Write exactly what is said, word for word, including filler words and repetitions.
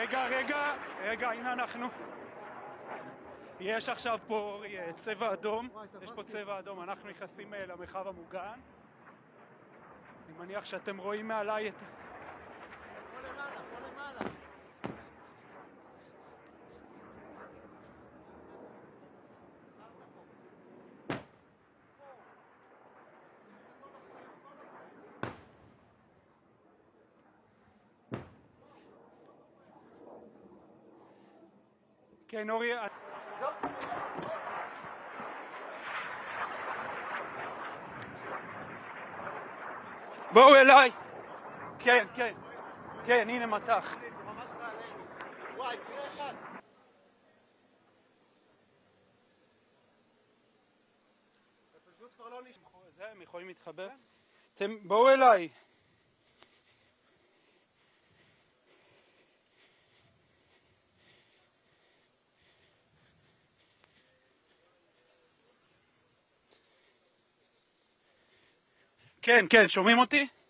רגע, רגע, רגע, הנה אנחנו. יש עכשיו פה צבע אדום, יש פה צבע אדום, אנחנו נכנסים למרחב המוגן. אני מניח שאתם רואים מעליי את... פה למעלה, פה למעלה. כן, אורי... בואו אליי! כן, כן, כן, הנה מטח. זה ממש מעלינו. וואי, תראה אחד. זה פשוט כבר לא נשמע. זה, הם יכולים להתחבר? אתם, בואו אליי. כן, כן, שומעים אותי?